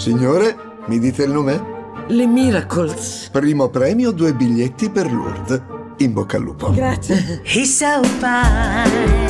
Signore, mi dite il nome? Le Miracles. Primo premio, 2 biglietti per Lourdes. In bocca al lupo. Grazie. He's so fine.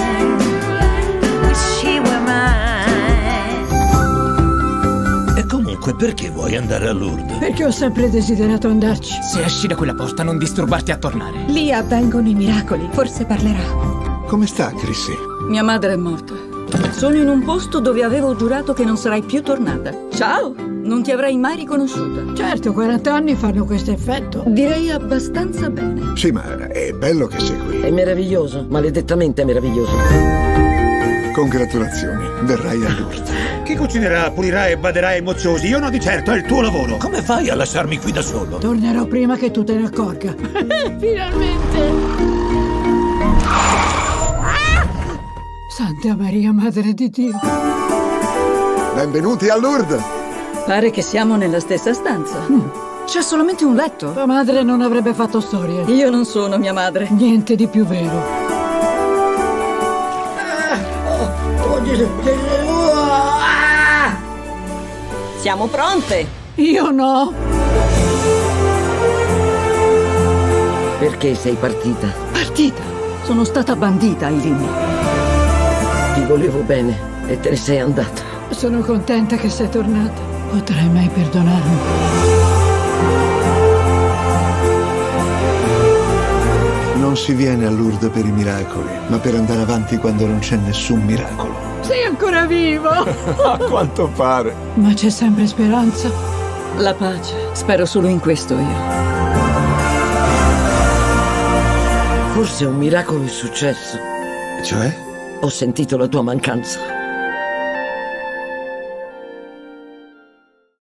Wish he were mine. E comunque, perché vuoi andare a Lourdes? Perché ho sempre desiderato andarci. Se esci da quella porta non disturbarti a tornare. Lì avvengono i miracoli. Forse parlerà. Come sta, Chrissy? Mia madre è morta. Sono in un posto dove avevo giurato che non sarai più tornata. Ciao! Non ti avrei mai riconosciuta. Certo, 40 anni fanno questo effetto. Direi abbastanza bene. Sì, ma è bello che sei qui. È meraviglioso, maledettamente meraviglioso. Congratulazioni, verrai a Lourdes. Chi cucinerà, pulirà e baderà ai moziosi? Io no, di certo, è il tuo lavoro. Come fai a lasciarmi qui da solo? Tornerò prima che tu te ne accorga. Finalmente! Santa Maria, Madre di Dio. Benvenuti a Lourdes. Pare che siamo nella stessa stanza. C'è solamente un letto. Tua madre non avrebbe fatto storie. Io non sono mia madre. Niente di più vero. Siamo pronte. Io no. Perché sei partita? Partita. Sono stata bandita, Eileen. Ti volevo bene e te ne sei andata. Sono contenta che sei tornata. Potrai mai perdonarmi? Non si viene a Lourdes per i miracoli, ma per andare avanti quando non c'è nessun miracolo. Sei ancora vivo! A quanto pare. Ma c'è sempre speranza. La pace. Spero solo in questo io. Forse un miracolo è successo. Cioè? Ho sentito la tua mancanza.